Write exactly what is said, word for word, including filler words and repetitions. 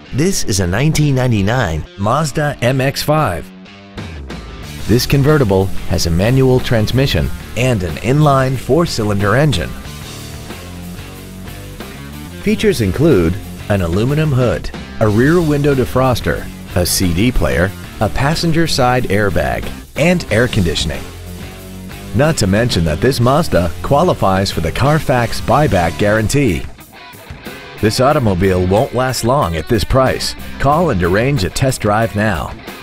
This is a nineteen ninety-nine Mazda M X five. This convertible has a manual transmission and an inline four-cylinder engine. Features include an aluminum hood, a rear window defroster, a C D player, a passenger side airbag, and air conditioning. Not to mention that this Mazda qualifies for the Carfax buyback guarantee. This automobile won't last long at this price. Call and arrange a test drive now.